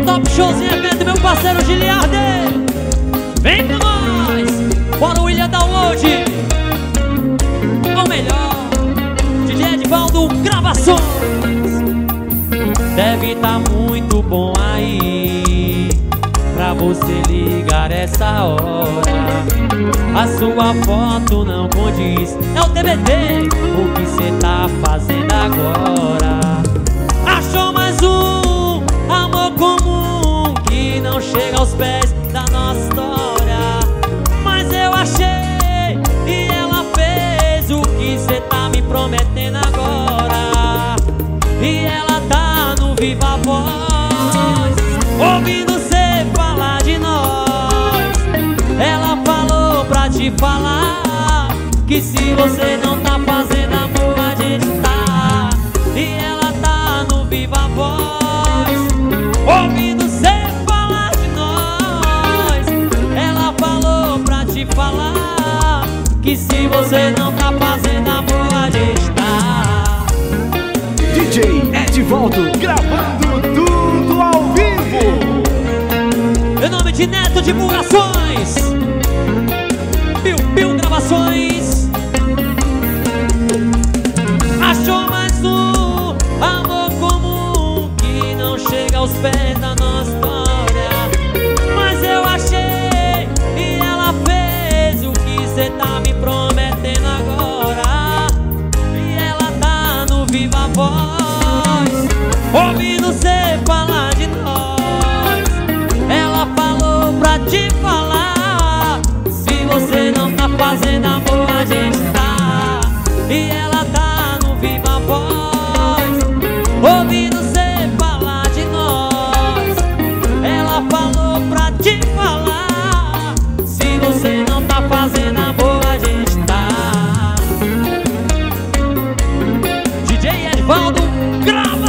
Top Showzinho evento, meu parceiro Giliardi. Vem com nós. Bora o Ilha Download. O melhor DJ Edivaldo Gravações. Deve tá muito bom aí pra você ligar essa hora. A sua foto não condiz. É o TBT. O que cê tá fazendo agora? Achou mais um amor comum que não chega aos pés da nossa história. Mas eu achei e ela fez o que cê tá me prometendo agora. E ela tá no Viva Voz, ouvindo cê falar de nós. Ela falou pra te falar que se você não tá fazendo amor, a gente tá. E ela tá no Viva Voz, ouvindo cê falar de nós. Ela falou pra te falar que se você não tá fazendo amor, a gente tá. DJ Edivaldo gravando tudo ao vivo. Em nome de Neto Divulgações, Piu Piu Gravações. Achou mais um amor comum que não chega aos pés da nossa história. Mas eu achei e ela fez o que cê tá me prometendo agora. E ela tá no Viva Voz, ouvindo cê falar de nós. Ela falou pra te falar, se você não tá fazendo amor, a gente tá. E ela tá no Viva Voz, ouvindo cê falar de nós. Ela falou pra te falar, se você não tá fazendo amor, a gente tá. DJ Edivaldo, grava.